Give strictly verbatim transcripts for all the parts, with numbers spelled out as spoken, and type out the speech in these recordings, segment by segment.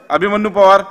अभिमन्यू पवार.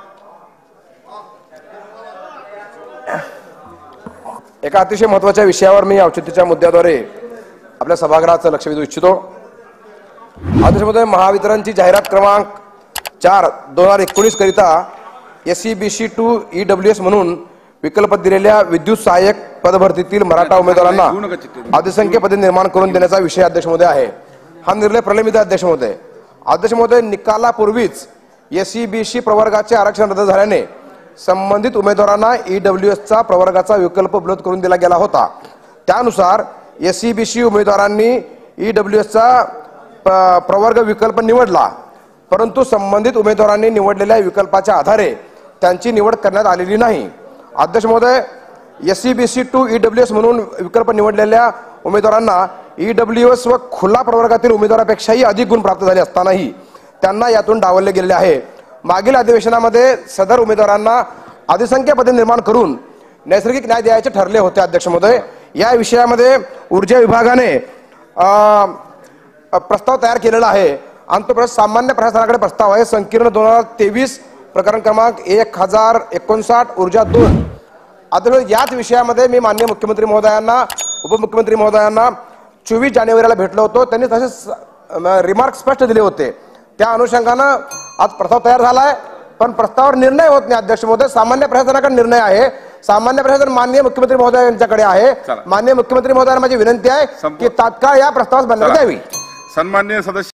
एका अतिशय महत्त्वाच्या विषयावर मी औचित्याच्या मुद्द्याद्वारे आपल्या सभागृहाचं लक्ष वेधू इच्छितो. अध्यक्षमहोदय, महावितरणची जाहिरात क्रमांक चार दोन हजार एकोणीस करिता S C B C to E W S म्हणून विकल्प दिलेल्या विद्युत सहाय्यक पदभरतीतील मराठा उमेदवारांना अधिसंख्य पदे निर्माण करून देण्याचा विषय अध्यक्ष महोदय आहे. हा निर्णय प्रलंबित आहे अध्यक्ष महोदय. अध्यक्ष महोदय, निकालापूर्वीच एस सी बी सी प्रवर्गाचे आरक्षण रद्द झाल्याने संबंधित उमेदवारांना ई डब्ल्यू एसचा प्रवर्गाचा विकल्प उपलब्ध करून दिला गेला होता. त्यानुसार एस सी बी सी उमेदवारांनी ई डब्ल्यू एसचा प्रवर्ग विकल्प निवडला, परंतु संबंधित उमेदवारांनी निवडलेल्या विकल्पाच्या आधारे त्यांची निवड करण्यात आलेली नाही. अध्यक्ष महोदय, S C B C to E W S म्हणून विकल्प निवडलेल्या उमेदवारांना ई डब्ल्यू एस व खुला प्रवर्गातील उमेदवारापेक्षाही अधिक गुण प्राप्त झाले असतानाही त्यांना यातून डावलले गेलेले आहे. मागील अधिवेशनामध्ये सदर उमेदवारांना अधिसंख्य पदे निर्माण करून नैसर्गिक न्याय द्यायचे ठरले होते. अध्यक्ष महोदय, या विषयामध्ये ऊर्जा विभागाने प्रस्ताव तयार केलेला आहे आणि तो सामान्य प्रशासनाकडे प्रस्ताव आहे. संकीर्ण दोन हजार तेवीस प्रकरण क्रमांक एक हजार एकोणसाठ ऊर्जा दोन. अध्यक्ष, याच विषयामध्ये मी माननीय मुख्यमंत्री महोदयांना उपमुख्यमंत्री महोदयांना चोवीस जानेवारीला भेटलो होतो. त्यांनी तसे रिमार्क स्पष्ट दिले होते. त्या अनुषंगानं आज प्रस्ताव तयार झाला आहे, पण प्रस्तावावर निर्णय होत नाही. अध्यक्ष महोदय, सामान्य प्रशासनाकडे निर्णय आहे. सामान्य प्रशासन माननीय मुख्यमंत्री महोदय यांच्याकडे आहे. माननीय मुख्यमंत्री महोदयांना माझी विनंती आहे की तात्काळ या प्रस्तावास बंधन द्यावी. सन्माननीय सदस्य